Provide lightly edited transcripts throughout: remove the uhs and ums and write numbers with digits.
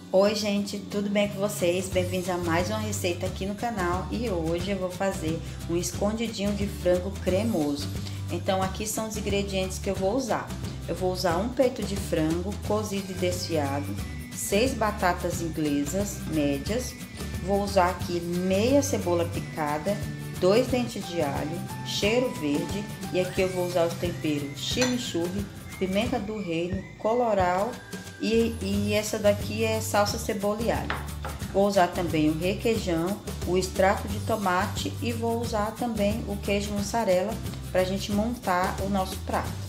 Oi gente, tudo bem com vocês? Bem-vindos a mais uma receita aqui no canal e hoje eu vou fazer um escondidinho de frango cremoso. Então aqui são os ingredientes que eu vou usar. Eu vou usar um peito de frango cozido e desfiado, 6 batatas inglesas médias, vou usar aqui meia cebola picada, 2 dentes de alho, cheiro verde e aqui eu vou usar os temperos chimichurri, pimenta do reino, colorau e essa daqui é salsa cebola e alho. Vou usar também o requeijão, o extrato de tomate e vou usar também o queijo mussarela para a gente montar o nosso prato.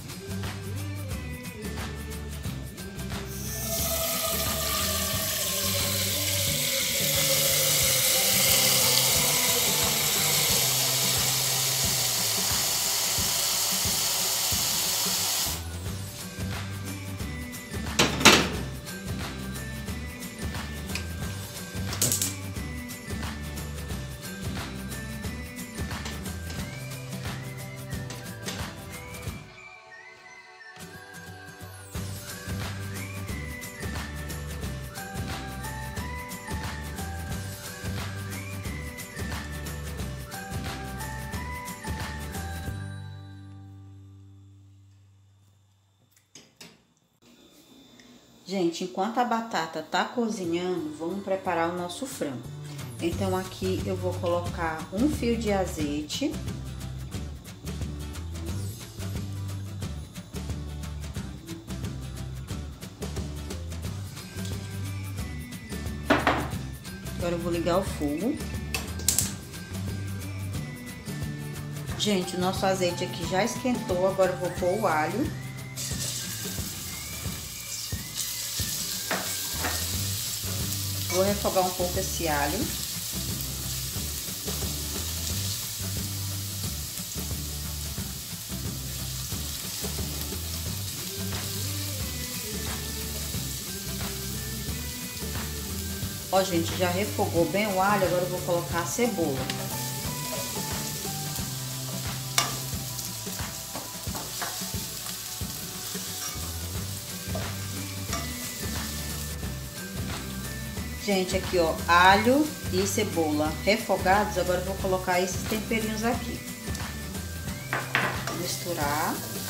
Gente, enquanto a batata tá cozinhando, vamos preparar o nosso frango. Então aqui eu vou colocar um fio de azeite. Agora eu vou ligar o fogo. Gente, o nosso azeite aqui já esquentou, agora eu vou pôr o alho. Vou refogar um pouco esse alho. Ó, gente, já refogou bem o alho, agora eu vou colocar a cebola. Gente, aqui ó, alho e cebola refogados, agora eu vou colocar esses temperinhos aqui. Misturar.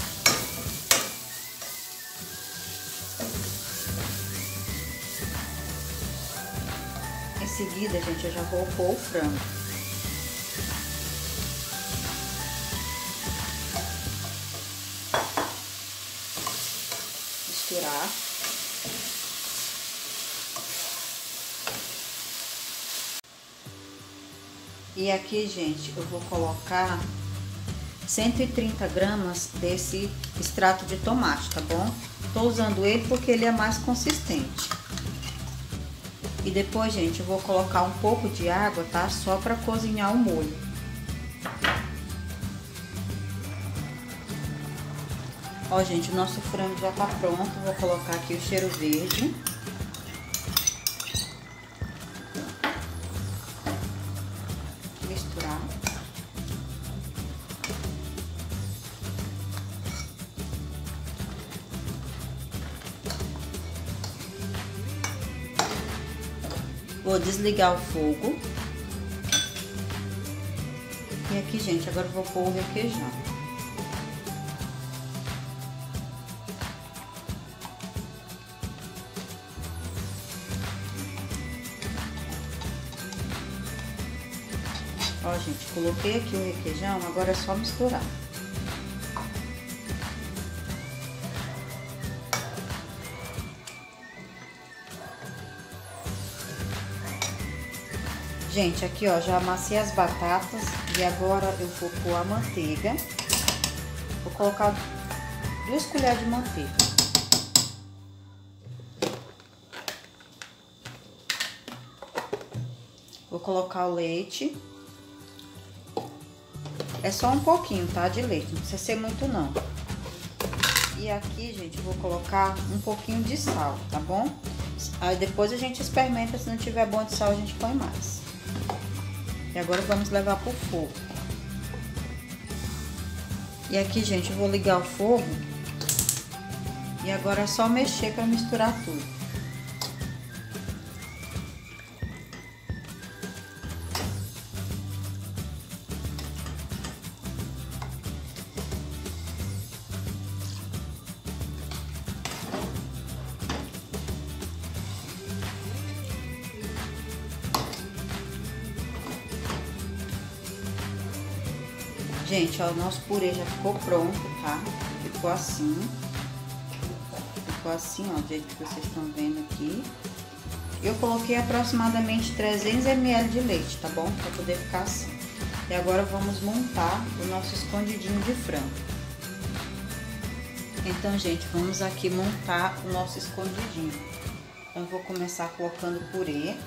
Em seguida, gente, eu já vou pôr o frango. Misturar. E aqui, gente, eu vou colocar 130 gramas desse extrato de tomate, tá bom? Tô usando ele porque ele é mais consistente. E depois, gente, eu vou colocar um pouco de água, tá? Só para cozinhar o molho. Ó, gente, o nosso frango já tá pronto. Vou colocar aqui o cheiro verde. Misturar. Vou desligar o fogo. E aqui, gente, agora eu vou pôr o requeijão. Ó, gente, coloquei aqui o requeijão, agora é só misturar. Gente, aqui ó, já amassei as batatas e agora eu vou pôr a manteiga. Vou colocar 2 colheres de manteiga. Vou colocar o leite. É só um pouquinho, tá? De leite, não precisa ser muito não. E aqui, gente, eu vou colocar um pouquinho de sal, tá bom? Aí depois a gente experimenta, se não tiver bom de sal a gente põe mais. E agora vamos levar pro fogo. E aqui, gente, eu vou ligar o fogo. E agora é só mexer para misturar tudo. Gente, ó, o nosso purê já ficou pronto, tá? Ficou assim, ó, do jeito que vocês estão vendo aqui. Eu coloquei aproximadamente 300 ml de leite, tá bom? Pra poder ficar assim. E agora vamos montar o nosso escondidinho de frango. Então, gente, vamos aqui montar o nosso escondidinho. Então, eu vou começar colocando purê.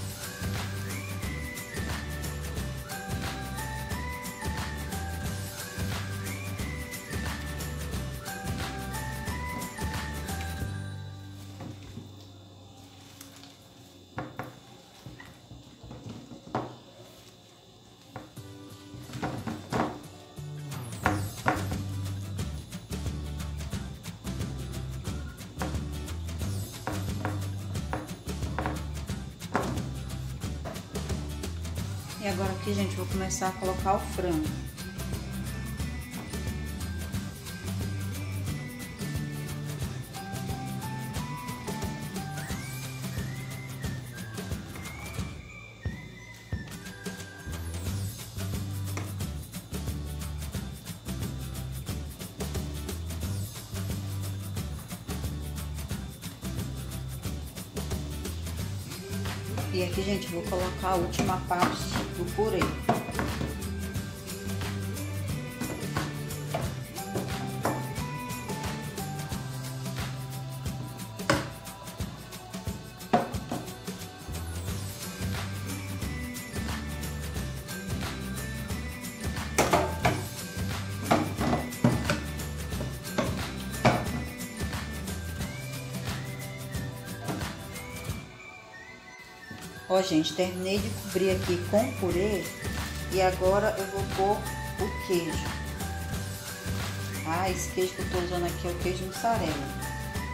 E agora aqui, gente, vou começar a colocar o frango. E aqui, gente, vou colocar a última parte do purê. Ó, gente, terminei de cobrir aqui com o purê e agora eu vou pôr o queijo. Ah, esse queijo que eu tô usando aqui é o queijo mussarela.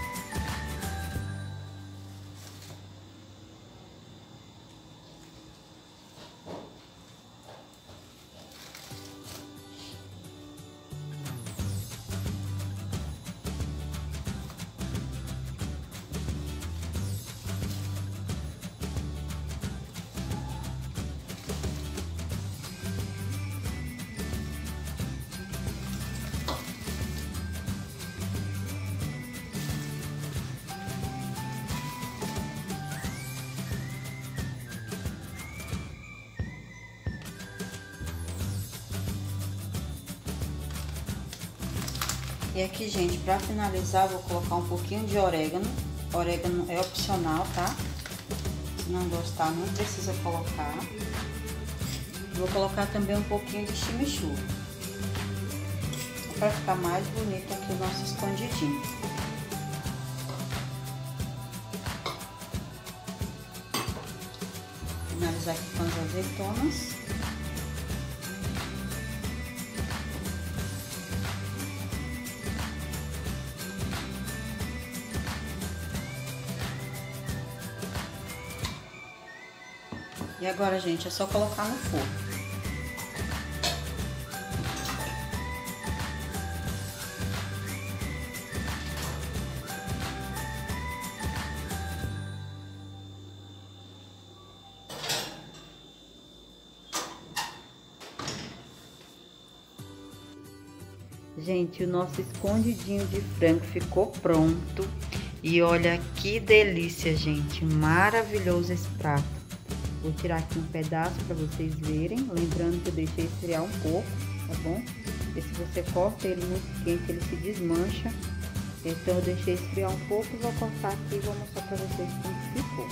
E aqui, gente, pra finalizar, vou colocar um pouquinho de orégano. Orégano é opcional, tá? Se não gostar, não precisa colocar. Vou colocar também um pouquinho de chimichurri, para ficar mais bonito aqui o nosso escondidinho. Finalizar aqui com as azeitonas. E agora, gente, é só colocar no forno. Gente, o nosso escondidinho de frango ficou pronto. E olha que delícia, gente. Maravilhoso esse prato. Vou tirar aqui um pedaço para vocês verem, lembrando que eu deixei esfriar um pouco, tá bom? E se você corta ele muito quente, ele se desmancha. Então eu deixei esfriar um pouco e vou cortar aqui e vou mostrar para vocês como ficou.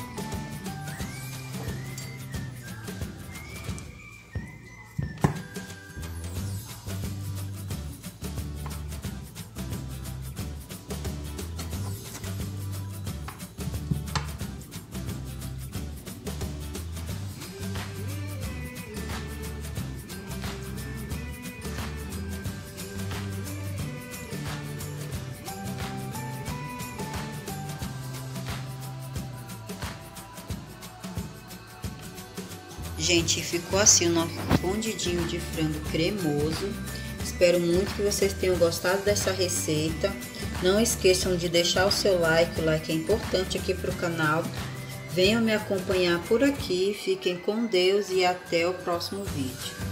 Gente, ficou assim o nosso escondidinho de frango cremoso. Espero muito que vocês tenham gostado dessa receita. Não esqueçam de deixar o seu like, o like é importante aqui para o canal. Venham me acompanhar por aqui, fiquem com Deus e até o próximo vídeo.